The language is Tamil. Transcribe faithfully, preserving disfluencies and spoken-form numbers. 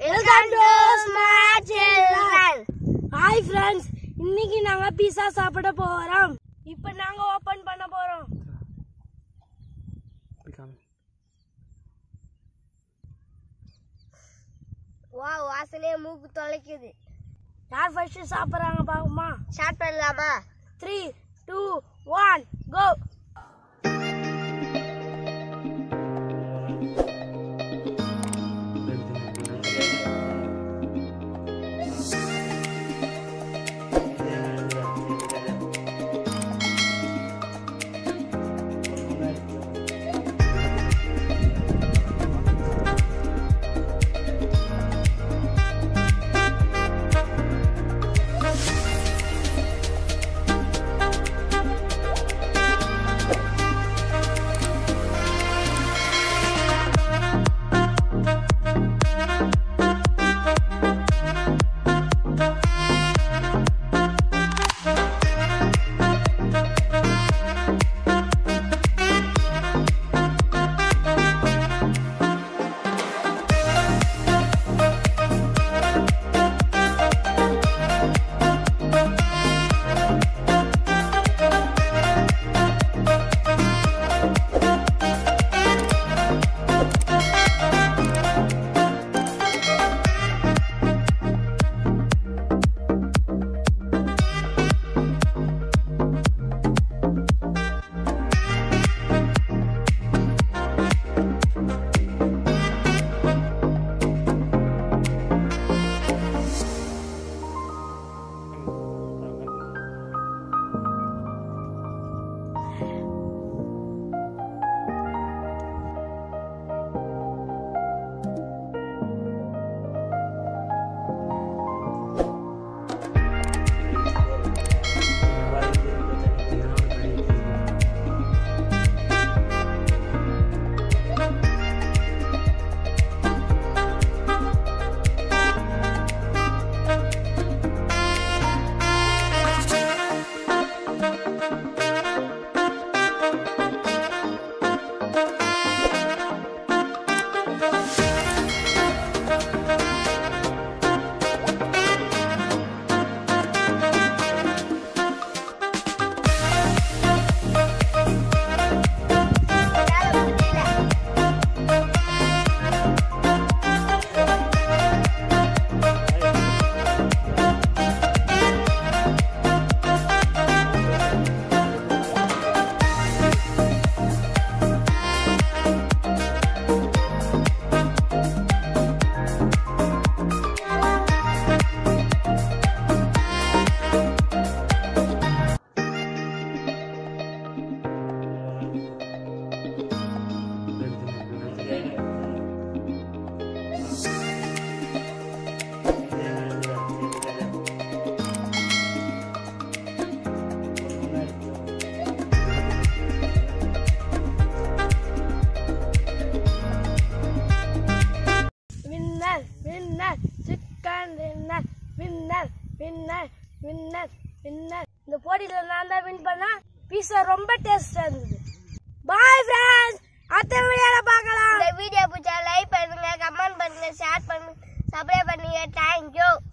Welcome to Smart Children. Hi friends, இன்னைக்கு நாங்க பீஸா சாப்பிட போறோம். இப்போ நாங்க ஓபன் பண்ண போறோம். வாவ், வாசனையே மூக்கு தொலைக்குது. யார் ஃபர்ஸ்ட் சாப்பிடுறாங்க பாப்போமா? ஸ்டார்ட் பண்ணலாமா? three two one go. இந்த போட்டியில நான் தான் வின் பண்ணா. பீஸா ரொம்ப டேஸ்டா இருந்தது. பாய் ஃப்ரெண்ட்ஸ், அடுத்த வீடியோல பார்க்கலாம். இந்த வீடியோ பிடிச்சா லைக் பண்ணுங்க, கமெண்ட் பண்ணுங்க, ஷேர் பண்ணுங்க, சப்ஸ்கிரைப் பண்ணுங்க. Thank you.